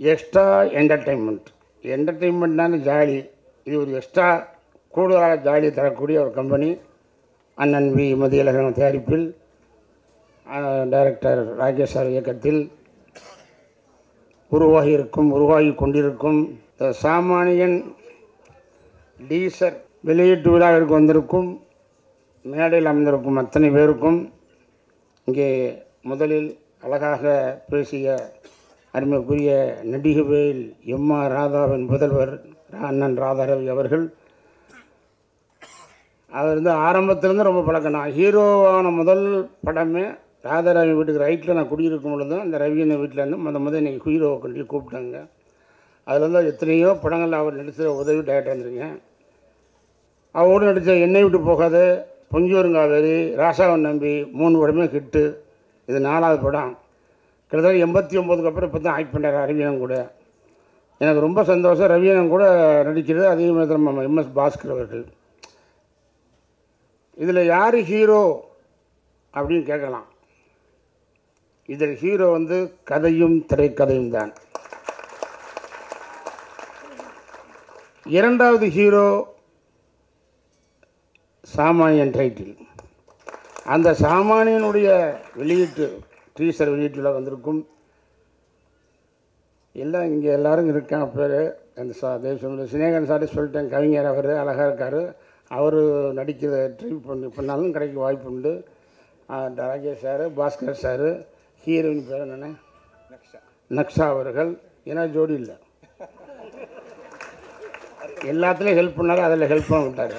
Extra என்டர்டெயின்மெண்ட்னால jolly. இது ஒரு extra கூடுதலாக ஜாலி தரக்கூடிய ஒரு கம்பெனி. அண்ணன் வி மதியழகன் தயாரிப்பில், டைரக்டர் ராகேஷ் சார் இயக்கத்தில் உருவாகி கொண்டிருக்கும் சாமானியன் டீசர் வெளியீட்டு விழாவிற்கு வந்திருக்கும் மேடையில் அமர்ந்திருக்கும் அத்தனை பேருக்கும், இங்கே முதலில் அழகாக பேசிய அருமைக்குரிய நடிகவேல் எம்.ஆர். ராதாவின் புதல்வர் அண்ணன் ராதாரவி அவர்கள், அவர் ஆரம்பத்திலேருந்து ரொம்ப பழக்கம். நான் ஹீரோவான முதல் படமே ராதாரவி வீட்டுக்கு ரைட்டில் நான் குடியிருக்கும் பொழுது அந்த ரவியனை வீட்டிலேருந்து முதல் இன்றைக்கி ஹீரோவை கொண்டு கூப்பிட்டாங்க. அதில் எத்தனையோ படங்கள் அவர் நடித்த உதவி டைரக்டர் இருந்திருக்கேன். அவரோடு நடித்த என்னை விட்டு போகாத, பொங்கியூருங்காவேரி, ராசாவன் நம்பி 3 படமே ஹிட்டு. இது 4வது படம். கிட்டத்தட்ட 89க்கு அப்புறம் இப்போ தான் ஆக்ட் பண்ணுறாரு ரவியனன் கூட. எனக்கு ரொம்ப சந்தோஷம். ரவியனன் கூட நடிக்கிறது. அதே மாதிரி நம்ம எம்.எஸ். பாஸ்கர் அவர்கள். இதில் யார் ஹீரோ அப்படின்னு கேட்கலாம். இதில் ஹீரோ கதையும் திரைக்கதையும் தான். 2வது ஹீரோ சாமானியன் டைட்டில். அந்த சாமானியனுடைய வெளியீட்டு டீசர் வெளியீட்டில் வந்திருக்கும் எல்லாம் இங்கே எல்லோரும் இருக்காங்க. பேர் அந்த தேவ சினேகன் சார்ட்டே சொல்லிட்டேன். கவிஞர் அவர் அழகாக இருக்கார். அவர் நடிக்கிற ட்ரை பண்ணாலும் கிடைக்க வாய்ப்பு உண்டு. Rakesh sir, Bhaskar sir, heroine பேர் என்னென்ன நக்ஷா அவர்கள். ஏன்னா ஜோடி இல்லை, எல்லாத்துலேயும் ஹெல்ப் பண்ணாலும் அதில் ஹெல்ப் பண்ண விட்டார்.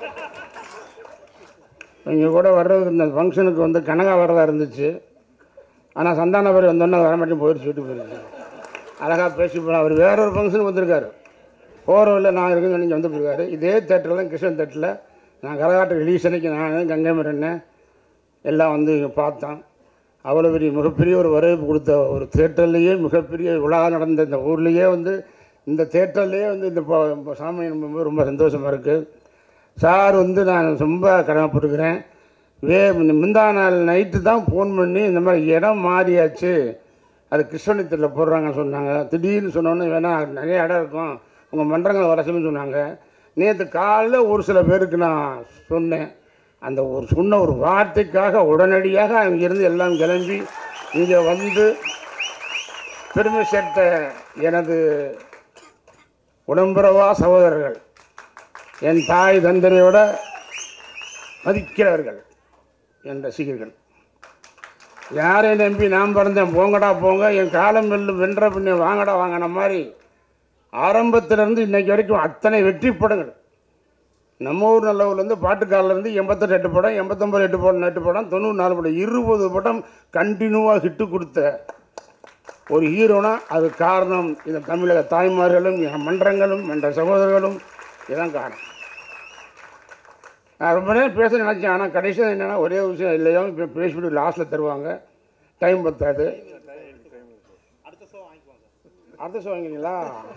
இங்கே கூட வர்றதுக்கு இந்த ஃபங்க்ஷனுக்கு கனகா வர்றதா இருந்துச்சு. ஆனால் சந்தான பேர் வந்தோன்னே வர மாட்டேன் போயிடுச்சு, வீட்டுக்கு போயிடுச்சு. அழகாக பேசி போனால் அவர் வேற ஒரு ஃபங்க்ஷனுக்கு வந்திருக்காரு. போகிறவில்லை நான் இருக்குன்னு நீங்கள் வந்து போயிருக்காரு. இதே தேட்டரில் தான், கிருஷ்ணன் தேட்டரில் நான் கரகாட்டு ரிலீஸ் அன்னைக்கு நான் கங்கை மரண்ணேன் எல்லாம் இங்கே பார்த்தோம். அவ்வளோ பெரிய மிகப்பெரிய ஒரு வரவேற்பு கொடுத்த ஒரு தேட்டர்லேயே மிகப்பெரிய விழா நடந்த இந்த ஊர்லேயே இந்த தேட்டர்லேயே இந்த சாமியின் ரொம்ப சந்தோஷமாக இருக்குது. சார் நான் ரொம்ப கடமைப்பட்டுருக்கிறேன். முந்தா நாள் நைட்டு தான் ஃபோன் பண்ணி இந்த மாதிரி இடம் மாறியாச்சு, அது கிருஷ்ணனித்தில் போடுறாங்கன்னு சொன்னாங்க. திடீர்னு சொன்னோன்னே வேணால் நிறைய இடம் இருக்கும், உங்கள் மன்றங்களை வர சொல்லுன்னு சொன்னாங்க. நேற்று காலையில் ஒரு சில பேருக்கு நான் சொன்னேன். அந்த சொன்ன ஒரு வார்த்தைக்காக உடனடியாக அங்கிருந்து எல்லாம் கிளம்பி இங்கே பெருமை சேர்த்த எனது உடம்புறவா சகோதரர்கள், என் தாய் தந்தரையோட மதிக்கிறவர்கள், என் ரசிகர்கள், யாரை நம்பி நான் பிறந்தேன் போங்கடா போங்க, என் காலம் வென்ற பின்னே வாங்கடா வாங்கின மாதிரி ஆரம்பத்திலேருந்து இன்றைக்கி வரைக்கும் அத்தனை வெற்றி படங்கள் நம்ம ஊர் நல்லூர்லேருந்து பாட்டுக்காரிலேருந்து 88 படம், 89 8 படம், 94 படம், 20 படம் கண்டினியூவாக ஹிட்டு கொடுத்த ஒரு ஹீரோனா அது காரணம் இந்த தமிழக தாய்மார்களும் மன்றங்களும் என்ற சகோதரர்களும் இதுதான் காரணம். நான் ரொம்ப நேரம் பேச நினச்சேன். ஆனால் கடைசியாக என்னென்னா ஒரே விஷயம் இல்லையோ, இப்போ பேசிவிட்டு லாஸ்ட்டில் தருவாங்க, டைம் பத்தாது. அடுத்த ஷோ வாங்கிங்களா?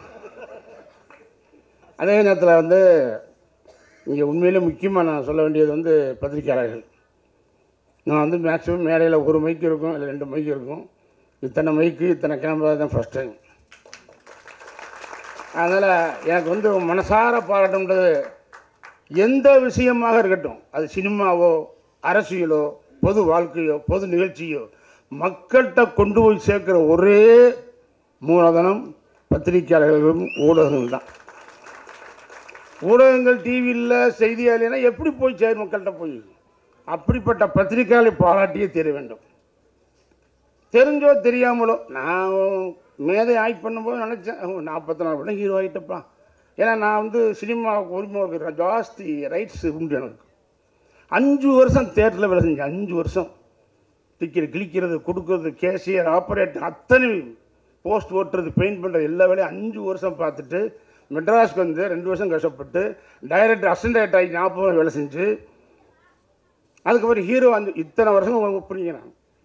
அதே நேரத்தில் இங்கே உண்மையிலே முக்கியமாக நான் சொல்ல வேண்டியது பத்திரிக்கையாளர்கள். நான் மேக்ஸிமம் மேடையில் ஒரு மைக்கு இருக்கும், இல்லை 2 மைக்கு இருக்கும். இத்தனை மைக்கு இத்தனை கேமரா தான் ஃபஸ்ட் டைம். அதனால் எனக்கு மனசார பாராட்டுன்றது எந்த விஷயமாக இருக்கட்டும், அது சினிமாவோ அரசியலோ பொது வாழ்க்கையோ பொது நிகழ்ச்சியோ, மக்கள்கிட்ட கொண்டு போய் சேர்க்குற ஒரே மூலதனம் பத்திரிகையாளர்களும் ஊடகங்கள் தான். ஊடகங்கள் டிவியில் செய்தியாளர்னா எப்படி போய் சேரும் மக்கள்கிட்ட போய்? அப்படிப்பட்ட பத்திரிகையாளரை பாராட்டியே தெரிய வேண்டும். தெரிஞ்சோ தெரியாமலோ நான் மேதை ஆக்ட் பண்ணும்போது நினச்சேன் 44 படம் ஹீரோ ஆகிட்டப்பா. ஏன்னா நான் சினிமாவுக்கு உரிமை ஜாஸ்தி ரைட்ஸ் உண்டு எனக்கு. 5 வருஷம் தேட்டரில் வேலை செஞ்சேன். 5 வருஷம் டிக்கெட் கிழிக்கிறது, கொடுக்கறது, கேஷியர், ஆப்ரேட்டர், அத்தனை போஸ்ட் ஓட்டுறது, பெயிண்ட் பண்ணுறது எல்லா வேலையும் 5 வருஷம் பார்த்துட்டு மெட்ராஸ்க்கு 2 வருஷம் கஷ்டப்பட்டு டைரக்டர் அசிஸ்டன்ட் டைரக்டர் ஆகி 40 வருஷம் வேலை செஞ்சு அதுக்கப்புறம் ஹீரோ இத்தனை வருஷம் புரிஞ்சுக்கிறேன்.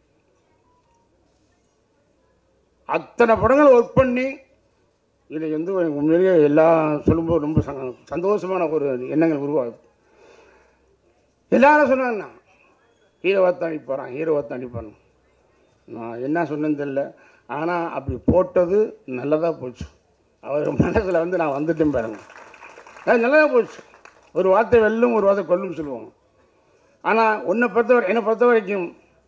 அத்தனை படங்கள் ஒர்க் பண்ணி இதை உண்மையிலேயே எல்லாம் சொல்லும்போது ரொம்ப சந்தோஷமான ஒரு எண்ணங்கள் உருவாகுது. எல்லாரும் சொன்னாங்கண்ணா ஹீரோவாக தான் அடிப்பாரான், ஹீரோவாக தான் அடிப்பான். நான் என்ன சொன்னேன்னு தெரியல. ஆனால் அப்படி போட்டது நல்லதாக போச்சு. அவர் மனசில் வந்து நான் வந்துட்டேன் பாருங்க, அது நல்லதாக போச்சு. ஒரு வார்த்தை வெல்லும், ஒரு வார்த்தை கொல்லும் சொல்லுவோம். ஆனால் என்னை பொறுத்த வரைக்கும்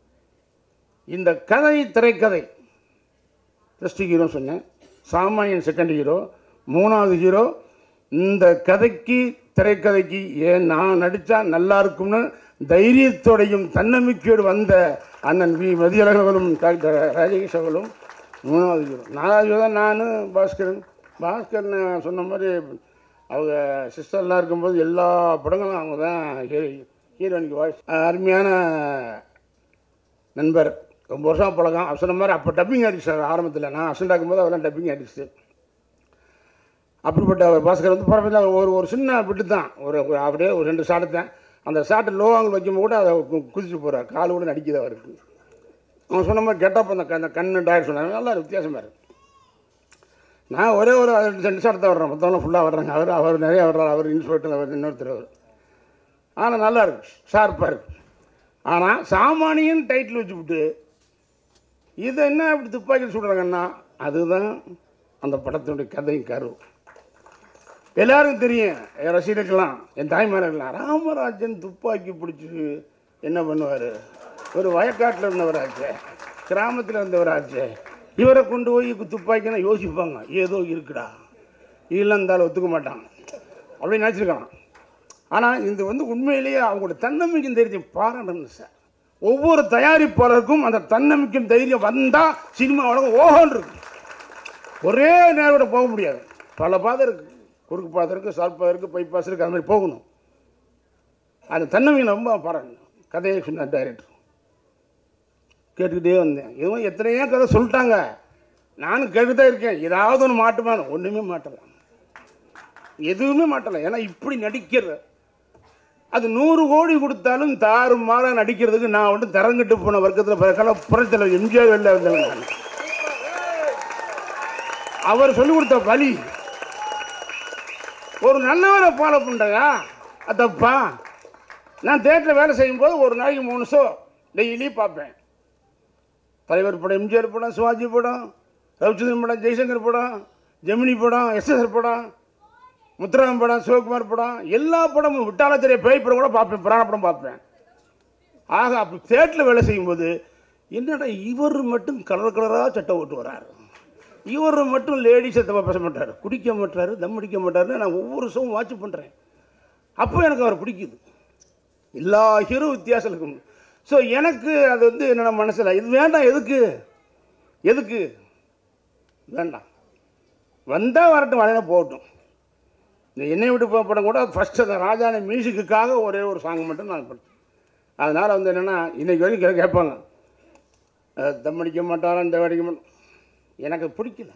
இந்த கதை, திரைக்கதை ஃபஸ்ட்டு ஹீரோ சொன்னேன், சாமானியன் செகண்ட் ஹீரோ, மூணாவது ஹீரோ. இந்த கதைக்கு, திரைக்கதைக்கு ஏன் நான் நடித்தா நல்லா இருக்கும்னு தைரியத்தோடையும் தன்னம்பிக்கையோடு வந்த அண்ணன் வி மதியழகர்களும் டாக்டர் ராஜேஷ் அவர்களும் மூணாவது ஹீரோ. நாலாவது ஹீரோ தான் நான், பாஸ்கர் சொன்ன மாதிரி அவங்க சிஸ்டர்லாம் இருக்கும்போது எல்லா படங்களும் அவங்க தான் ஹீரோயினுக்கு வாய்ஸ். அருமையான நண்பர், ரொம்ப வருஷம் பழக்கம். அவர் சொன்ன மாதிரி அப்போ டப்பிங் ஆர்டிஸ்ட் ஆரம்பத்தில், நான் அசண்டாக இருக்கும்போது அவரெல்லாம் டப்பிங் ஆர்டிஸ்ட்டு. அப்படிப்பட்ட பாஸ்கர் வந்து பரவாயில்ல, ஒரு சின்ன பிட்டு தான், அப்படியே ஒரு 2 ஷாட்டு தான். அந்த ஷாட்டு லோ ஆங்கிள் வைக்கும் கூட அதை குதிச்சு போகிறார், கால் கூட நடிக்குது அவருக்கு. அவன் சொன்ன மாதிரி கெட்டப், அந்த கண்ணு டாக்டர் சொன்னாங்க, நல்லா வித்தியாசமாக இருக்குது. நான் ஒரே ஒரு 2 ஷாட் தான் வர்றேன், மற்றவங்களாம் ஃபுல்லாக வர்றாங்க. அவர் நிறையா வர்றார், அவர் இன்ஸ்பெக்டர், அவர் இன்னொருத்தர். அவர் ஆனால் நல்லா இருக்கு, ஷார்ப்பாக இருக்குது. ஆனால் சாமானியன் டைட்டில் வச்சுவிட்டு இதை என்ன இப்படி துப்பாக்கி சுடுறாங்கன்னா, அதுதான் அந்த படத்தினுடைய கதை கரு. எல்லாருக்கும் தெரியும், என் ரசிகர்கள்லாம், என் தாய்மாரெல்லாம், ராமராஜன் துப்பாக்கி பிடிச்சி என்ன பண்ணுவார், ஒரு வயக்காட்டில் இருந்தவராச்சே, கிராமத்தில் இருந்தவராச்சே, இவரை கொண்டு போய் துப்பாக்கினா யோசிப்பாங்க, ஏதோ இருக்குடா, இதெல்லாம் இருந்தாலும் ஒத்துக்க மாட்டான் அப்படின்னு நினச்சிருக்கான். ஆனால் இது வந்து உண்மையிலேயே அவங்களோட தன்னம்பிக்கை தைரியம் பாராட்டணும் சார். ஒவ்வொரு தயாரிப்பாளருக்கும் அந்த தன்னம்பிக்கை தைரியம் வந்தால் சினிமா உலகம் ஓஹோன்னு இருக்கு. ஒரே நேரோட போக முடியாது, பல பாதை இருக்குது, குறுக்கு பாதை இருக்குது, ஷார்ட் பாதை இருக்குது, பைபாஸ் இருக்குது, அது மாதிரி போகணும். அந்த தன்னம்பிக்கை ரொம்ப பாராட்டணும். கதையை சொன்னார் டைரக்டர், கேட்டுக்கிட்டே வந்தேன். இதுவும் எத்தனையோ கதை சொல்லிட்டாங்க, நானும் கேட்டுதான் இருக்கேன், ஏதாவது ஒன்று மாட்டுமானு. ஒன்றுமே மாட்டலை, எதுவுமே மாட்டலை. ஏன்னா இப்படி நடிக்கிற அது 100 கோடி கொடுத்தாலும் தாறுமாற நடிக்கிறதுக்கு நான் வந்து தரங்கிட்டு போன வர்க்கத்தில் புறத்தில் எம்ஜிஆர் வெளில வந்தவன் நான். அவர் சொல்லிக் கொடுத்த வழி, ஒரு நல்லவரை ஃபாலோ பண்ணுறா அது தப்பா? நான் தேட்டரில் வேலை செய்யும்போது ஒரு நாளைக்கு 3 ஷோ டெய்லி பார்ப்பேன். தலைவர் படம், எம்ஜிஆர் படம், சிவாஜி படம், ரவிச்சந்திரன் படம், ஜெய்சங்கர் படம், ஜெமினி படம், எஸ்எஸ்ஆர் படம், முத்துராமன் படம், சிவகுமார் படம், எல்லா படமும், விட்டாலத்திரைய பேய் படம் கூட பார்ப்பேன், புராண படம் பார்ப்பேன். ஆக அப்படி தேட்டரில் வேலை செய்யும்போது என்னடா இவர் மட்டும் கலர் கலராக சட்டை ஓட்டு வர்றாரு, இவர் மட்டும் லேடிஸை தப்பா பேச மாட்டார், குடிக்க மாட்டார், தம் அடிக்க மாட்டாருன்னு நான் ஒவ்வொரு ஷோவும் வாட்ச் பண்ணுறேன். அப்போ எனக்கு அவர் பிடிக்குது. எல்லா ஹீரோ வித்தியாசம் இருக்கும். ஸோ எனக்கு அது வந்து என்னோட மனசில் இது வேண்டாம், எதுக்கு வேண்டாம், வந்தால் வரட்டும், வரையில போகட்டும். இந்த என்னை விட்டு படம் கூட ஃபஸ்ட்டு அந்த ராஜானி மியூசிக்குக்காக ஒரே ஒரு சாங் மட்டும் நான் பண்ணேன். அதனால் வந்து என்னென்னா இன்றைக்கி வரைக்கும் கேட்பாங்க, தம் அடிக்க மாட்டாரா, இந்த அடிக்க மாட்டோம், எனக்கு பிடிக்கல.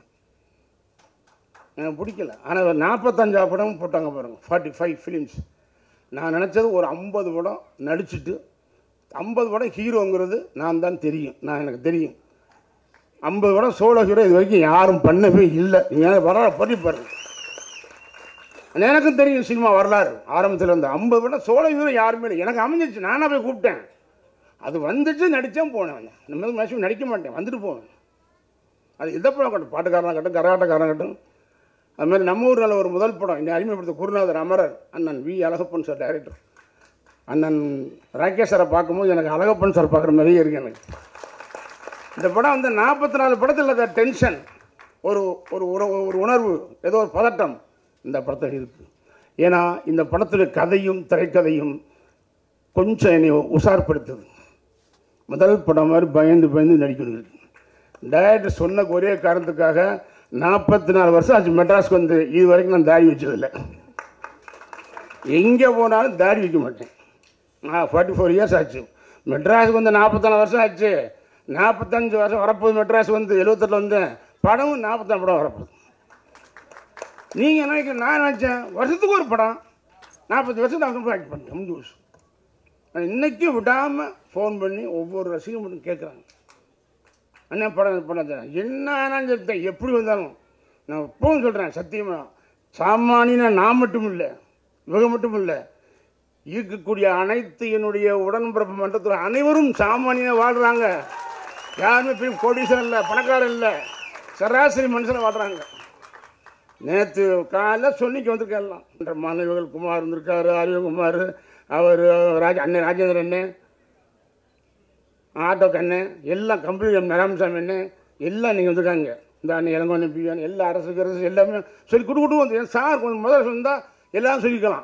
ஆனால் ஒரு 45 படம் போட்டாங்க பாருங்கள், 45 ஃபிலிம்ஸ். நான் நினச்சது ஒரு 50 படம் நடிச்சுட்டு 50 படம் ஹீரோங்கிறது நான் தான் தெரியும், எனக்கு தெரியும். 50 படம் சோலோ ஹீரோ இது வரைக்கும் யாரும் பண்ணவே இல்லை. நீங்கள் வரலாறு பற்றி பாருங்கள், எனக்கும் தெரியும் சினிமா வரலாறு ஆரம்பத்தில் இருந்து. 50 படம் சோலோ ஹீரோ யாருமே இல்லை. எனக்கு அமைஞ்சிச்சு, நானாக போய் கூப்பிட்டேன், அது வந்துச்சு, நடித்தேன், போனேன். நம்ம மேக்ஸிமம் நடிக்க மாட்டேன், வந்துட்டு போவேன். அது எந்த படம் கட்டும், பாட்டுக்காரனாக கட்டும், கரகாட்டக்காரன் கட்டும். அதுமாதிரி நம்ம ஊரில் ஒரு முதல் படம் இன்னும் அறிமுகப்படுத்த குருநாதர் அமரர் அண்ணன் வி அழகப்பன் சார் டைரக்டர். அண்ணன் ராகேஷ் சாரை பார்க்கும்போது எனக்கு அழகப்பன் சார் பார்க்குற மாதிரியே இருக்குது எனக்கு. இந்த படம் வந்து 44 படத்தில் இருக்க டென்ஷன், ஒரு ஒரு உணர்வு, ஏதோ ஒரு பதட்டம் இந்த படத்தில் இருக்குது. ஏன்னா இந்த படத்துடைய கதையும் திரைக்கதையும் கொஞ்சம் என்னை உஷார்படுத்துது. முதல் படம் மாதிரி பயந்து நடிக்கணும். டைரக்டர் சொன்ன ஒரே காரணத்துக்காக 44 வருஷம் ஆச்சு மெட்ராஸ்க்கு வந்து, இது வரைக்கும் நான் தாடி வச்சதில்லை. எங்கே போனாலும் தாடி வைக்க மாட்டேன். 44 இயர்ஸ் ஆச்சு மெட்ராஸுக்கு வந்து, 44 வருஷம் ஆச்சு. 45 வருஷம் வரப்போகுது மெட்ராஸ் வந்து. 78 வந்தேன், படமும் 44 படம் வரப்போகுது. நீங்கள் நினைக்க, நான் நினச்சேன் வருஷத்துக்கு ஒரு படம், 40 வருஷம் நான் ஆக்ட் பண்ணிட்டேன், 5 வருஷம். இன்றைக்கும் விடாமல் ஃபோன் பண்ணி ஒவ்வொரு ரசிகம் மட்டும் கேட்குறாங்க, அண்ணா படம் என்ன சொல்லிட்டேன், எப்படி வந்தாலும் நான் இப்போவும் சொல்கிறேன் சத்தியமாக, சாமானியனா நான் மட்டும் இல்லை, இவங்க மட்டும் இல்லை, இருக்கக்கூடிய அனைத்து என்னுடைய உடன்பிறப்பு மன்றத்தில் அனைவரும் சாமானியனாக வாழ்கிறாங்க. யாருமே பெரிய கோடீஸ்வரன் இல்லை, பணக்காரன் இல்லை, சராசரி மனுஷனை வாழ்கிறாங்க. நேற்று காலையில் சொன்னிக்கு வந்திருக்கலாம். மாணவிகள் குமார் வந்திருக்காரு, அறிவுகுமார், அவர் அண்ணன் ராஜேந்திரன் அண்ணன், ஆட்டோ கண்ணு, எல்லாம் கம்ப்யூட்டர் நராமசாமி அண்ணன், எல்லாம் நீங்கள் வந்திருக்காங்க. இந்த அண்ணன் இளங்கோண்ண பியான் எல்லா அரசு எல்லாமே சொல்லி கொடுத்து வந்து என் சார் கொஞ்சம் முதல்ல சொன்னால் எல்லாம் சொல்லிக்கலாம்.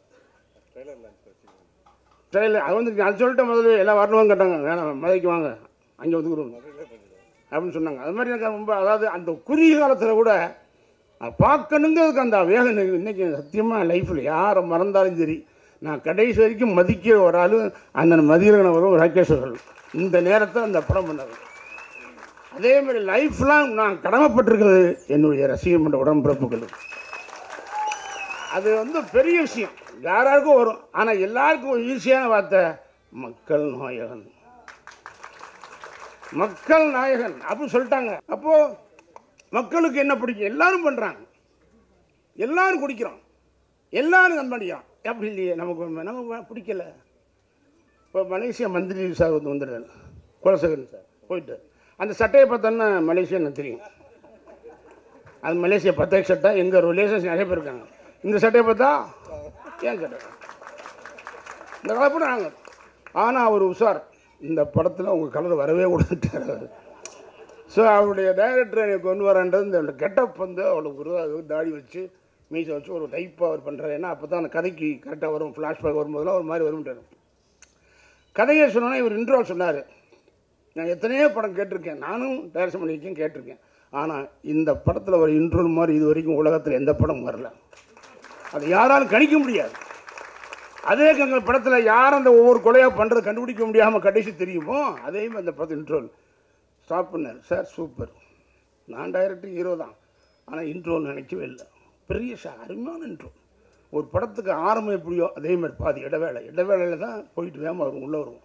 ட்ரெயிலர் அது வந்து அது சொல்லிட்டு முதல்ல எல்லாம் வரணும்னு கேட்டாங்க. வேணாம் மதுரைக்கு வாங்க, அங்கே வந்துக்கிறோம் அப்படின்னு சொன்னாங்க. அது மாதிரி எனக்கு ரொம்ப, அதாவது அந்த குறுகிய காலத்தில் கூட பார்க்கணுங்கிறதுக்கு அந்த வேகம் இன்றைக்கி சத்தியமாக லைஃப்பில் யாரை மறந்தாலும் சரி, நான் கடைசி வரைக்கும் மதிக்கிற ஒரு ஆள் அந்த மதியவரும் ராகேஷ் அவர்கள். இந்த நேரத்தை அந்த படம் பண்ணது. அதேமாதிரி லைஃப்லாம் நான் கடமைப்பட்டிருக்கிறது என்னுடைய ரசிகர் மன்ற உடன்பிறப்புகள். அது வந்து பெரிய விஷயம், யாராருக்கும் வரும். ஆனால் எல்லாருக்கும் ஈஸியான வார்த்தை மக்கள் நாயகன், மக்கள் நாயகன் அப்படின்னு சொல்லிட்டாங்க. அப்போது மக்களுக்கு என்ன பிடிக்கும்? எல்லாரும் பண்ணுறாங்க, எல்லாரும் குடிக்கிறோம், எல்லாரும் நம்படியும். அப்படி இல்லையே, நமக்கு பிடிக்கல. இப்போ மலேசியா மந்திரி சார் வந்துடுறாரு, குலசேகரன் சார் போயிட்டு அந்த சட்டையை பார்த்தோன்னா மலேசியா எனக்கு தெரியும். அது மலேசியா 10 சட்டை, எங்கள் ரிலேஷன்ஸ் நிறைய பேர் இருக்காங்க. இந்த சட்டையை பார்த்தா ஏன் சட்டை இந்த கலப்படம் நாங்கள். ஆனால் அவர் உஷார், இந்த படத்தில் உங்கள் கலர் வரவே கொடுத்துட்டார் அவர். ஸோ அவருடைய டைரக்டர் எனக்கு கொண்டு வரான்றது இந்த கெட்டப் வந்து அவளுக்கு ஒரு தாடி வச்சு மீசை வச்சு ஒரு டைப்பாக அவர் பண்ணுறாரு. ஏன்னா அப்போ தான் அந்த கதைக்கு கரெக்டாக வரும், ஃப்ளாஷ்பேக் வரும்போதெல்லாம் ஒரு மாதிரி வரும்ட்டார். கதையை சொன்னோன்னா இவர் இன்ட்ரோல் சொன்னார். நான் எத்தனையோ படம் கேட்டிருக்கேன், நானும் டைரக்ஷன் பண்ணியிருக்கேன், கேட்டிருக்கேன். ஆனால் இந்த படத்தில் ஒரு இன்ட்ரோல் மாதிரி இது வரைக்கும் உலகத்தில் எந்த படம் வரல. அது யாராலும் கணிக்க முடியாது. அதே எங்கள் படத்தில் யார் அந்த ஒவ்வொரு கொலையாக பண்ணுறது கண்டுபிடிக்க முடியாமல் கடைசி தெரியுமோ, அதே மாதிரி அந்த படத்தில் இன்ட்ரோல் ஸ்டாப் பண்ணார். சார் சூப்பர், நான் டைரக்டர் ஹீரோ தான், ஆனால் இன்ட்ரோல் நினைக்கவே இல்லை. பெரிய அருமையான இன்ட்ரோ. ஒரு படத்துக்கு ஆரம்பம் எப்படியோ அதே மாதிரி பாதி இடைவேளையில் தான் போயிட்டு வேமா வரும், உள்ளே வருவோம்.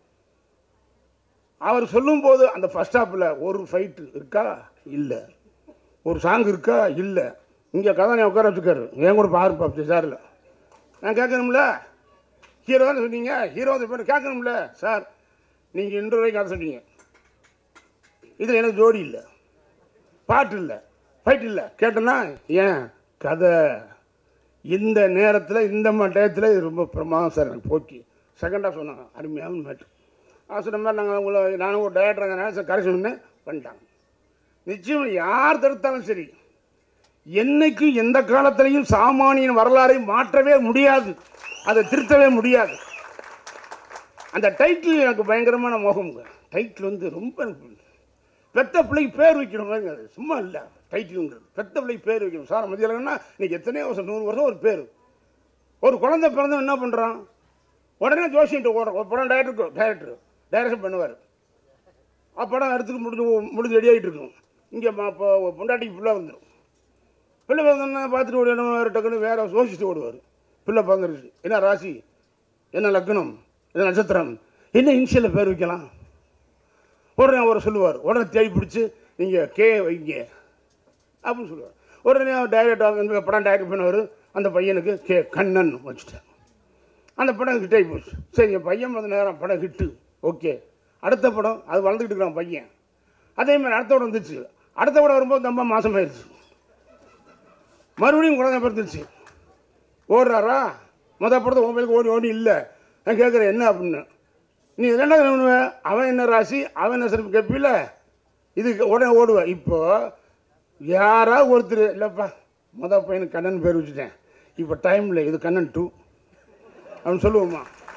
அவர் சொல்லும்போது அந்த ஃபஸ்ட் ஹாப்பில் ஒரு ஃபைட்டு இருக்கா இல்லை, ஒரு சாங் இருக்கா இல்லை. இங்கே கதானை உட்கார வச்சுக்காரு, என் கூட பாரு சாரில் நான் கேட்கணும்ல, ஹீரோ தானே சொன்னீங்க, ஹீரோ வந்து கேட்கணும்ல சார், நீங்கள் இன்று வரைக்கும் கதை சொன்னீங்க, இதில் எனக்கு ஜோடி இல்லை, பாட்டு இல்லை, ஃபைட் இல்லை. கேட்டேன்னா ஏன் கதை இந்த நேரத்தில் இந்த டயத்தில் இது ரொம்ப பிரமாதம் சார் எனக்கு போக்கி. செகண்டாக சொன்னாங்க அருமையான மேட்டு. சொன்ன மாதிரி நாங்கள் நானும் ஒரு டைரக்டராங்க சார் கரெக்ஷன் பண்ணேன் பண்ணிட்டாங்க. நிச்சயம் யார் தடுத்தாலும் சரி, என்னைக்கும் எந்த காலத்திலையும் சாமானியன் வரலாறை மாற்றவே முடியாது, அதை திருத்தவே முடியாது. அந்த டைட்டில் எனக்கு பயங்கரமான மோகம்ங்க. டைட்டில் வந்து ரொம்ப பெத்த பிள்ளைக்கு பேர் வைக்கணும் மாதிரி, அது சும்மா இல்லை. டைட்டிலுங்கிறது பெத்த பிள்ளைக்கு பேர் வைக்கணும். சார் மதியலங்கன்னா இன்றைக்கி எத்தனையோ வருஷம் 100 வருஷம் ஒரு பேர். ஒரு குழந்தை பிறந்தவன் என்ன பண்ணுறான், உடனே ஜோசியன்ட்டு ஓடுறோம். ஒரு படம் டைரக்ஷன் பண்ணுவார். படம் எடுத்துக்கு முடிஞ்சு ரெடி ஆகிட்டு இருக்கும். இங்கே இப்போ பொண்டாட்டிக்கு பிள்ளை வந்துடும். பிள்ளை பிறந்தோன்னா பார்த்துட்டு ஓடிடுவார், டக்குன்னு வேறு யோசிச்சுட்டு ஓடுவார். பிள்ளை பிறந்துருச்சு, என்ன ராசி, என்ன லக்னம், என்ன நட்சத்திரம், என்ன இனிஷியலில் பேர் வைக்கலாம். உடனே அவர் சொல்லுவார், உடனே தேடி பிடிச்சி நீங்கள் கே வைங்க அப்படின்னு சொல்லுவார். உடனே அவர் டைரக்டர் படம் டைரக்ட் பண்ணுவார். அந்த பையனுக்கு கே கண்ணன் வச்சுட்டேன். அந்த படம் ஹிட் ஆகி போச்சு. சரி என் பையன் வந்த நேரம் படம் ஹிட்டு, ஓகே. அடுத்த படம் அது வளர்ந்துக்கிட்டு இருக்கிறான் பையன். அதே மாதிரி அடுத்த படம் வந்துச்சு. அடுத்த படம் வரும்போது நம்ம மாதம் ஆயிடுச்சு, மறுபடியும் குழந்தை பிறந்துச்சு. ஓடுறாரா, மொதல் படத்தை மொபைலுக்கு ஓடி இல்லை. நான் கேட்குறேன் என்ன அப்படின்னு. நீ ரெண்டாவது பண்ணுவேன், அவன் என்ன ராசி, அவன் என்ன சிறப்பு கேட்பில்ல, இதுக்கு உடனே ஓடுவேன். இப்போ யாராவது ஒருத்தர் இல்லைப்பா மொதல் பையனுக்கு கண்ணன் பேர் வச்சுட்டேன், இப்போ டைமில் இது கண்ணன் 2 அப்படின்னு சொல்லுவோம்மா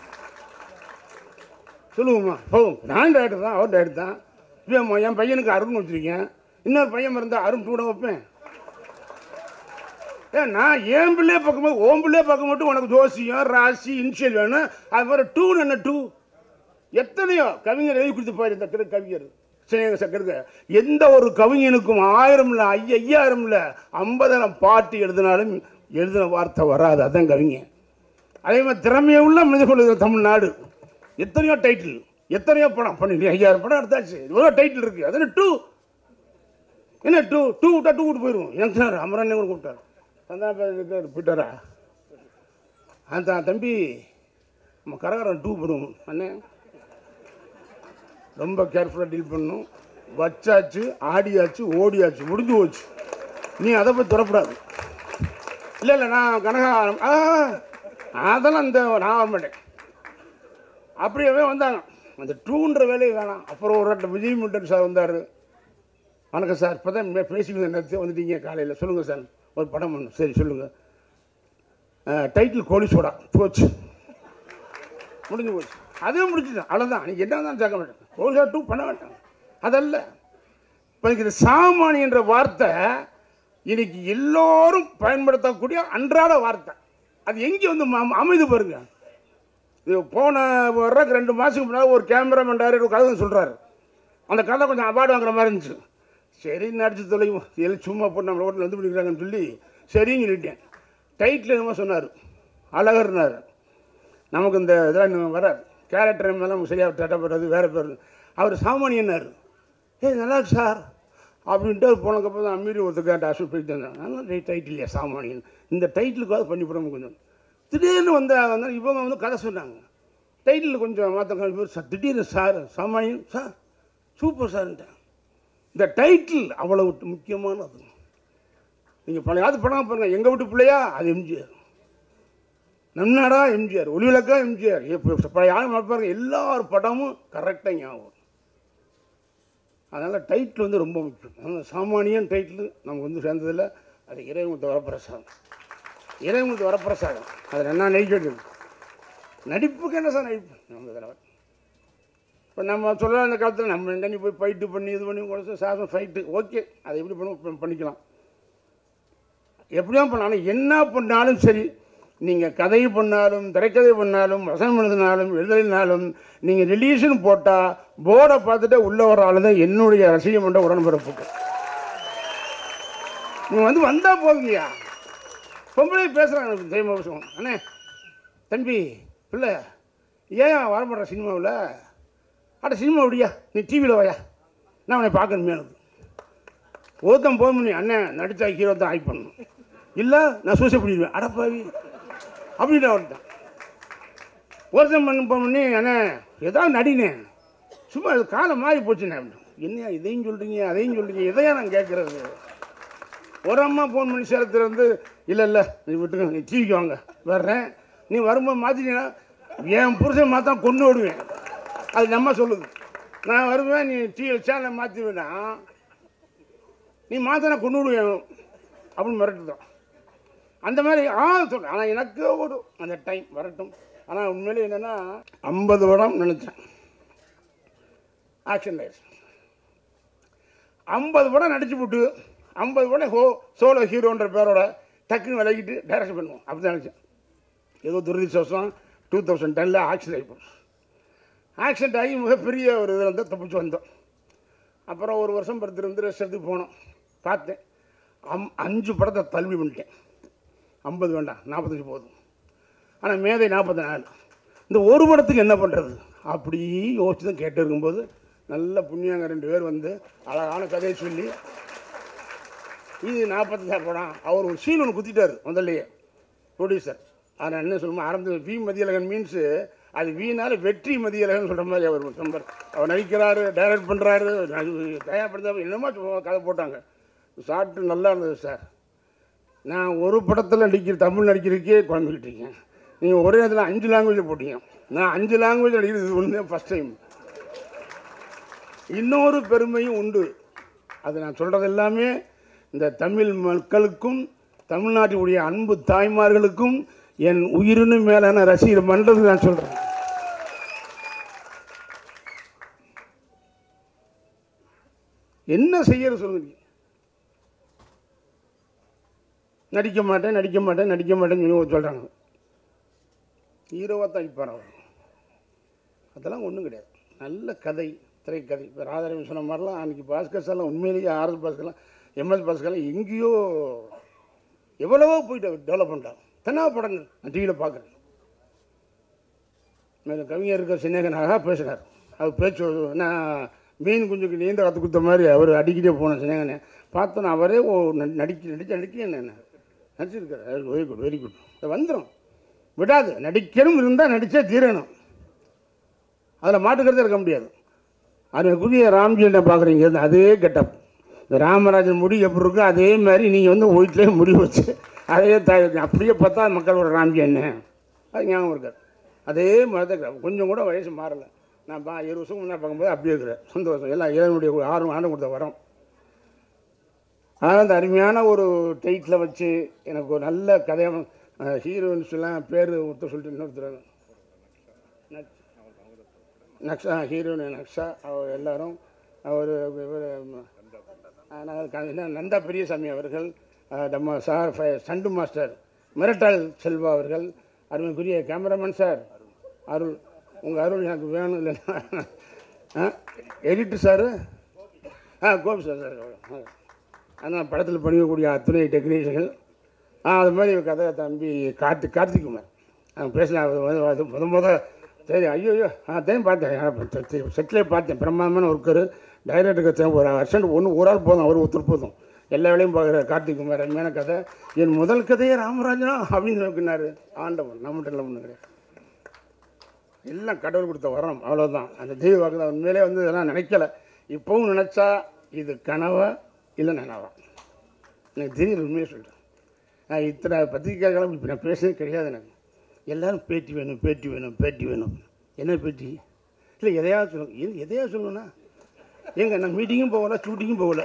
போகும். நான் டைரக்டர் தான், அவர் டைரக்டர் தான். இப்போ என் பையனுக்கு அருண் வச்சுருக்கேன், இன்னொரு பையன் இருந்தால் அருண் 2 வைப்பேன். நான் என் பிள்ளையே பார்க்கும்போது ஓம் பிள்ளையே பார்க்க மட்டும் உனக்கு ஜோசியம் ராசி இன்ஷியல் வேணும். அது மாதிரி 2 என்ன 2 எத்தனையோ கவிஞர் எழுதி கொடுத்து போயிரு. இந்த கவிஞர் சக்கருக்கு எந்த ஒரு கவிஞனுக்கும் 1000 இல்லை 5000 இல்லை 50,000 பாட்டு எழுதினாலும் எழுதின வார்த்தை வராது. அதுதான் கவிஞன். அதே மாதிரி திறமையை உள்ள மனிதர்கள் தமிழ்நாடு. எத்தனையோ டைட்டில், எத்தனையோ படம் பண்ணி 5000 படம் எடுத்தாச்சு. இவ்வளோ டைட்டில் இருக்குது. அது 2 என்ன 2 விட்டா 2 விட்டு போயிடுவோம். எனக்கு சார் அமரண்ணே கூட கூப்பிட்டார், சந்தான போயிட்டாரா அந்த தம்பி நம்ம கரகரம் 2 போடுவோம் அண்ணே. ரொம்ப கேர்ஃபுல்லாக டீல் பண்ணணும். வச்சாச்சு, ஆடியாச்சு, ஓடியாச்சு, முடிஞ்சு போச்சு. நீ அதை போய் தொடப்படாது. இல்லை இல்லை, நான் கனகா அதெல்லாம் நான் வர மாட்டேன். அப்படியே வந்தாங்க. அந்த டூன்ற வேலையை வேணாம். அப்புறம் ஒரு வாட்டி விஜய் முட்டன் சார் வந்தார். வணக்கம் சார், இப்போ தான் பேசிக்கிட்டு நேரத்தை வந்துட்டீங்க காலையில், சொல்லுங்கள் சார் ஒரு படம் பண்ணணும். சரி சொல்லுங்கள். டைட்டில் கோழி சோடா போச்சு, முடிஞ்சு போச்சு. அதுவும் முடிச்சுட்டேன், அவ்வளோதான். நீ என்ன தான் சேர்க்க மாட்டேன். கோழி சோடா 2 பண்ண மாட்டேன். அதல்ல, இப்போ எனக்கு இந்த சாமானியன்ற வார்த்தை இன்னைக்கு எல்லோரும் பயன்படுத்தக்கூடிய அன்றாட வார்த்தை. அது எங்கே வந்து அமைது பாருங்க. இது போன வர்றதுக்கு 2 மாதத்துக்கு முன்னாடி ஒரு கேமராமேன் டைரக்டர் கதை சொல்கிறாரு. அந்த கதை கொஞ்சம் அவார்டு வாங்குற மாதிரி இருந்துச்சு. சரி நடிச்சு தொலைவும், எல்லாம் சும்மா போட்டு நம்மளை ஓட்டு வந்து பிடிக்கிறாங்கன்னு சொல்லி சரின்னு சொல்லிட்டேன். டைட்டில் என்னமோ சொன்னார், அழகர்னார். நமக்கு இந்த இதெல்லாம் இன்னும் வராது, கேரக்டர் மேலே சரியாக தட்டப்படுறது வேறு பேர். அவர் சாமானியன்னார். நல்லா இருக்கு சார் அப்படின்ட்டு அது போனதுக்கப்புறம் தான் அம்மீறி ஒருத்தர் கேட்ட அசு போயிட்டு இருந்தாங்க. நல்லா டைட்டில் இல்லையா சாமானியன், இந்த டைட்டிலுக்காவது பண்ணி போடாமல் கொஞ்சம். திடீர்னு வந்தால் இவங்க வந்து கதை சொன்னாங்க. டைட்டில் கொஞ்சம் மாற்ற சார், திடீர்னு சார் சாமானியன் சார் சூப்பர் சார்ன்ட்டேன். இந்த டைட்டில் அவ்வளோ முக்கியமானது. நீங்கள் பழையாவது படம் பாருங்கள், எங்கள் வீட்டு பிள்ளையா அது எம்ஜிஆர், நன்னாடா எம்ஜிஆர், ஒளிவிளக்கா எம்ஜிஆர், பழைய ஆள் பாருங்கள், எல்லார் படமும் கரெக்டாக ஞாபகம். அதனால் டைட்டில் வந்து ரொம்ப முக்கியம். அதனால் சாமானியன் டைட்டில் நமக்கு வந்து சேர்ந்ததில்லை. அது இறைவனுக்கு வரப்பிரசாதம், இறைவனுக்கு வரப்பிரசாதம். அதில் என்ன நடிக்கிறது, நடிப்புக்கு என்ன சார் நடிப்பு நம்ம தலைவர். இப்போ நம்ம சொல்ல அந்த காலத்தில் நம்ம எங்கே போய் ஃபைட்டு பண்ணி இது பண்ணி கொடுத்து சாசம் ஃபைட்டு ஓகே, அதை எப்படி பண்ணிக்கலாம், எப்படியா பண்ணாலும் என்ன பண்ணாலும் சரி. நீங்கள் கதை பண்ணாலும், திரைக்கதை பண்ணாலும், வசனம் எழுதினாலும், எழுதினாலும், நீங்கள் ரிலீஷன் போட்டால் போர்டை பார்த்துட்டு உள்ளே வர ஆள் தான் என்னுடைய ரசிகம் பண்ண உடன்பிறப்புக்கு. நீங்கள் வந்து வந்தால் போதுங்கய்யா. பொம்பளை பேசுகிறாங்க ஜெயமோசம், அண்ணே தம்பி பிள்ளை ஏன் வரமாட்டேன் சினிமாவில், அட சினிமா அப்படியா நீ டிவியில் வாயா, நான் உன்னை பார்க்கணுமே. எனக்கு ஒருத்தன் போக முடியும், அண்ணன் நடித்தா ஹீரோ தான் ஆக்ட் பண்ணணும், இல்லை நான் சூசை பண்ணிடுவேன் அடப்பாவி அப்படின்னு ஒருத்தன். ஒருத்தன் பண்ணி அண்ணன் ஏதாவது நடினேன், சும்மா அது காலம் மாறி போச்சுண்ணே. என்ன இதையும் சொல்கிறீங்க அதையும் சொல்கிறீங்க, இதையா நான் கேட்குறது. ஒரு அம்மா ஃபோன் பண்ணி சேலத்தில் வந்து இல்லை நீ விட்டுங்க, நீ டிவிக்கு வாங்க வர்றேன், நீ வரும்போது மாற்றிட்டீங்கன்னா என் புருஷன் மாற்றா கொண்டு விடுவேன். அது நம்ம சொல்லுது, நான் வருவேன் நீ டிவி சேனலை மாற்றிடுவேன்னா நீ மாற்றினா கொண்டு விடுவேன் அப்படின்னு மிரட்டுதான். அந்த மாதிரி சொல்கிறேன். ஆனால் எனக்கு ஒரு அந்த டைம் வரட்டும். ஆனால் உண்மையிலே என்னென்னா 50 படம் நினச்சேன், ஆக்ஷன் ஆயிடுச்சு. 50 படம் நடிச்சு போட்டு 50 படம் சோலோ ஹீரோன்ற பேரோட டக்குன்னு விலகிட்டு டைரக்ஷன் பண்ணுவோம் அப்படி தான் நினச்சேன். ஏதோ துரதிர்ஷ்டம் 2010 ஆக்சிடென்ட் ஆகி போச்சு. ஆக்சிடென்ட் ஆகி மிகப்பெரிய ஒரு இதில் வந்து தப்பிச்சு வந்தோம். அப்புறம் ஒரு வருஷம் படுத்துருந்து ரெஸ்ட் எடுத்து போனோம். பார்த்தேன் 5 படத்தை தள்ளுபடி பண்ணிட்டேன். 50 வேண்டாம், 45 போதும். ஆனால் மேதை 44. இந்த ஒரு படத்துக்கு என்ன பண்ணுறது அப்படி யோசிச்சு தான் கேட்டு இருக்கும்போது நல்ல புண்ணியங்க 2 பேர் வந்து அழகான கதையை சொல்லி இது 45 படம். அவர் ஒரு சீன் ஒன்று குத்திட்டார் முதல்லையே ப்ரொடியூசர். ஆனால் என்ன சொல்லுமா ஆரம்பத்தில் வி மதியழகன் மீன்ஸு அது வீணால் வெற்றி மதியழகன் சொல்கிற மாதிரி அவர் நம்பர். அவர் நடிக்கிறாரு, டைரக்ட் பண்ணுறாரு, தயார்படுத்த என்னமோ கதை போட்டாங்க. சாப்பிட்டு நல்லா இருந்தது சார். நான் ஒரு படத்தில் தமிழ் நடிக்கிறதுக்கே குழம்பிக்கிட்டு இருக்கேன். நீங்கள் ஒரே இடத்துல 5 லாங்குவேஜில் போட்டீங்க. நான் 5 லாங்குவேஜ் நடிக்கிறது இது ஒன்று ஃபஸ்ட் டைம். இன்னொரு பெருமையும் உண்டு. அது நான் சொல்கிறது எல்லாமே இந்த தமிழ் மக்களுக்கும் தமிழ்நாட்டினுடைய அன்பு தாய்மார்களுக்கும் என் உயிரினு மேலான ரசிகர் மன்றது நான் சொல்கிறேன். என்ன செய்யறது சொல்லுங்க. நடிக்க மாட்டேன்னு சொல்லி சொல்கிறாங்க. ஹீரோவாக தான் நடிப்பார் அவர். அதெல்லாம் ஒன்றும் கிடையாது. நல்ல கதை, திரைக்கதை. இப்போ ராதாரவி சொன்ன மாதிரிலாம் அன்றைக்கி பாஸ்கர் சார்லாம் உண்மையிலேயே ஆர்எஸ் பாஸ்கர்லாம் எம்எஸ் பாஸ்கர்லாம் எங்கேயோ எவ்வளவோ போயிட்டு டெவலப் பண்ணிட்டாங்க. தனியாக படங்கள் நான் டிவியில் பார்க்குறேன். மேலும் கவிஞர் இருக்க சின்னேகனாக பேசுகிறார். அவர் பேச்சு நான் மீன் குஞ்சுக்கு நீந்த கற்று கொடுத்த மாதிரி அவர் அடிக்கிட்டே போனேன். சின்னேகனை பார்த்தோன்னா அவரே நடிக்க என்ன நடிச்சிருக்காரு. Very good. வந்துடும் விடாது. நடிக்கணும் இருந்தால் நடித்தே தீரணும். அதில் மாட்டுக்கிறதே இருக்க முடியாது. அதுக்குரிய ராம்ஜியை பார்க்குறீங்க, அதே கெட்டப். இந்த ராமராஜன் முடி எப்படி இருக்கோ அதே மாதிரி நீங்கள் வந்து வீட்டிலே முடி வச்சு அதே அப்படியே பார்த்தா மக்களோட ராம்ஜி என்ன அது ஞாபகம் இருக்காது. அதே மாதிரி தான் கொஞ்சம் கூட வயசு மாறலை. நான் 7 வருஷம் முன்னாடி பார்க்கும்போது அப்படியே இருக்கிறேன். சந்தோஷம். எல்லாம் ஏழனுடைய 6 ஆண்டு கொடுத்த வரோம். ஆனால் அந்த அருமையான ஒரு டைட்டில் வச்சு எனக்கு ஒரு நல்ல கதையாக ஹீரோயின்ஸ்லாம் பேர் ஒருத்தர் சொல்லிட்டு இன்னொருத்தர் நக்ஷா, ஹீரோயின் நக்ஷா, அவர் எல்லாரும், அவர் நந்தா பெரியசாமி அவர்கள், நம்ம சார் சண்டு மாஸ்டர் மிரட்டல் செல்வா அவர்கள், அருமைக்குரிய கேமராமேன் சார் அருள், உங்கள் அருள் எனக்கு வேணும் இல்லைன்னா editor sir Gopi sir sir ஆனால் படத்தில் பணியக்கூடிய அத்துணை டெக்னீஷியன்கள் அது மாதிரி கதை தம்பி கார்த்திக்குமார் அவன் பேசின முத சரி ஐயோ அதையும் பார்த்தேன், செட்டிலே பார்த்தேன். பிரம்மாண்டமான ஒர்க்கரு, டைரக்டருக்கு ஒரு அர்ஜென்ட் ஒரு ஆள் போதும், அவர் ஒருத்தர் போதும், எல்லா வேலையும் பார்க்குற கார்த்திக்குமார். அருமையான கதை. என் முதல் கதையே ராமராஜனா அப்படின்னு நோக்கினார் ஆண்டவன். நம்மகிட்ட ஒன்று கிடையாது, எல்லாம் கடவுள் கொடுத்த வரோம், அவ்வளோதான். அந்த தெய்வ வாக்கு தான். உண்மையிலே வந்து இதெல்லாம் நினைக்கல. இப்போவும் நினச்சா இது கனவா இல்லை நனவா எனக்கு தெரியல. உண்மையை சொல்கிறேன். நான் இத்தனை பத்திரிக்கைகளும் இப்போ நான் பேசுறது கிடையாது. எனக்கு எல்லோரும் பேட்டி வேணும், பேட்டி வேணும், பேட்டி வேணும். என்ன பேட்டி? இல்லை எதையாவது சொல்லணும். எதையாவது சொல்லணும்னா ஏங்க நான் மீட்டிங்கும் போகல, ஷூட்டிங்கும் போகல,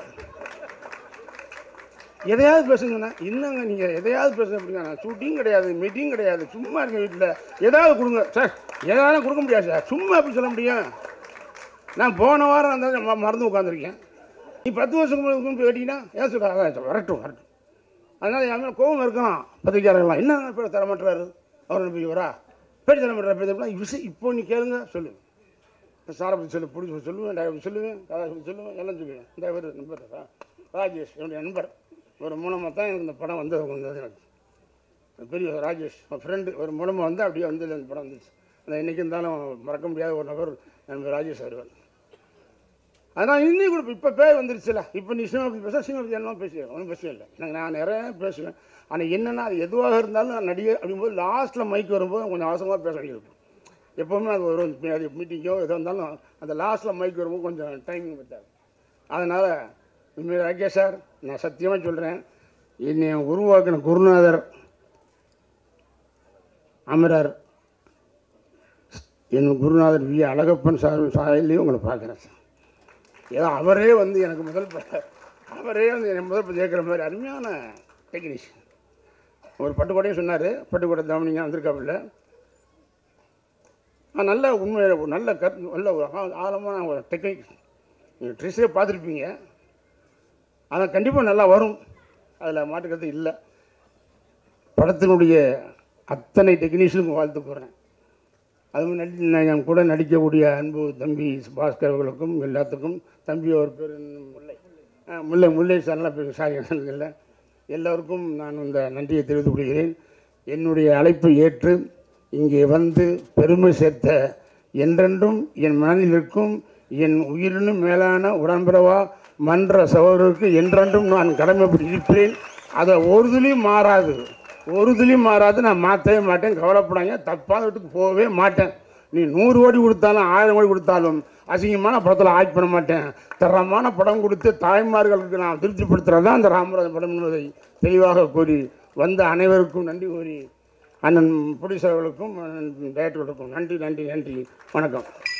எதையாவது பேசுங்கண்ணா. என்னங்க நீங்கள் எதையாவது பேசுங்க அப்படிங்க. நான் ஷூட்டிங் கிடையாது, மீட்டிங் கிடையாது, சும்மா இருக்க வீட்டில் ஏதாவது கொடுங்க சார். எதாவது கொடுக்க முடியாது சார், சும்மா எப்படி சொல்ல முடியும்? நான் போன வாரம் இருந்தாலும் மறந்து உட்காந்துருக்கேன். நீ 10 வருஷத்துக்கு முன்னாடி கேட்டிங்கன்னா ஏன் சொல்கிறா? அதான் வரட்டும். அதனால் என் மேலே கோபம் இருக்கலாம் பத்திரிக்கையாளர்கள்லாம். என்ன பேர் தரமாட்டுறாரு அவர் நம்பிக்கைவரா பேட்டி தரமாட்டுறாரு பேர் விஷயம். இப்போ நீ கேளுங்க, சொல்லுவேன். சாரை பற்றி சொல்லு, பிடிச்சி சொல்லுவேன், டைரக்டர் சொல்லுவேன், கதை சொல்லுவேன், எல்லாம் சொல்லுவேன். இந்த பேர் நம்பர் ராஜேஷ், என்னுடைய நண்பர். ஒரு மூலமாக தான் எனக்கு இந்த படம் வந்தது. எனக்கு பெரிய ராஜேஷ் ஃப்ரெண்டு ஒரு மூலமாக வந்து அப்படியே வந்து இந்த படம் வந்துச்சு. அந்த என்றைக்கு இருந்தாலும் மறக்க முடியாத ஒரு நபர் நண்பர் ராஜேஷ் வருவார். அதனால் இன்னும் கூட இப்போ பேர் வந்துருச்சுல. இப்போ நீ சினிமா பற்றி பேச, சினிமா பற்றி எல்லாம் பேசுவேன், ஒன்றும் பிரச்சனை இல்லை. எனக்கு நான் நிறைய பேசுவேன். ஆனால் என்னென்னா அது எதுவாக இருந்தாலும் நான் நடிகர் அப்படிங்கும்போது லாஸ்ட்டில் மைக் வரும்போது கொஞ்சம் அவசரமாக பேச வேண்டியிருக்கும். எப்போவுமே அது வரும், அது மீட்டிங்கோ எதாக இருந்தாலும் அந்த லாஸ்ட்டில் மைக் வரும்போது கொஞ்சம் டைமிங் பற்றாது. அதனால் உண்மையாக ராகேஷ் சார், நான் சத்தியமாக சொல்கிறேன், என்னை உருவாக்கின குருநாதர் அமரர் என் குருநாதர் வி அழகப்பன் சார் சாயல்லையும் உங்களை பார்க்குறேன் சார். ஏதோ அவரே வந்து எனக்கு அவரே வந்து என்னை முதல் கேட்குற மாதிரி அருமையான டெக்னீஷியன். ஒரு பட்டுக்கோட்டையும் சொன்னார், பட்டுக்கோட்டை தவனிங்க வந்திருக்காப்புல. நல்ல உண்மை, நல்ல நல்ல ஆழமான ஒரு டெக்னிக். நீங்கள் ட்ரெஸ்ஸே பார்த்துருப்பீங்க, ஆனால் கண்டிப்பாக நல்லா வரும், அதில் மாட்டுக்கிறது இல்லை. படத்தினுடைய அத்தனை டெக்னீஷியனுக்கும் வாழ்த்து போகிறேன். அதுவும் என் கூட நடிக்கக்கூடிய அன்பு தம்பி பாஸ்கர் அவர்களுக்கும் எல்லாத்துக்கும், தம்பி அவர் பேர் முல்லை சார்லாம் பேர் சாரி இல்லை, எல்லோருக்கும் நான் இந்த நன்றியை தெரிவித்துக் கொள்கிறேன். என்னுடைய அழைப்பை ஏற்று இங்கே வந்து பெருமை சேர்த்த என்றென்றும் என் மனதில் இருக்கும் என் உயிரினும் மேலான உடன்பிறவா மன்ற சகோதரருக்கு என்றென்றும் நான் கடமைப்பட்டு இருப்பேன். அதை ஒரு துளியும் மாறாது, நான் மாற்றவே மாட்டேன். கவலைப்படாங்க, தப்பான வீட்டுக்கு போகவே மாட்டேன். நீ 100 கோடி கொடுத்தாலும் 1000 கோடி கொடுத்தாலும் அசிங்கமான படத்தில் ஆக்ட் பண்ண மாட்டேன். தரமான படம் கொடுத்து தாய்மார்களுக்கு நான் திருப்திப்படுத்துகிறது தான் அந்த ராமராஜன் படம் என்பதை தெளிவாக கூறி வந்த அனைவருக்கும் நன்றி கூறி, அண்ணன் ப்ரொடியூசர்களுக்கும் டைரக்டர்களுக்கும் நன்றி. வணக்கம்.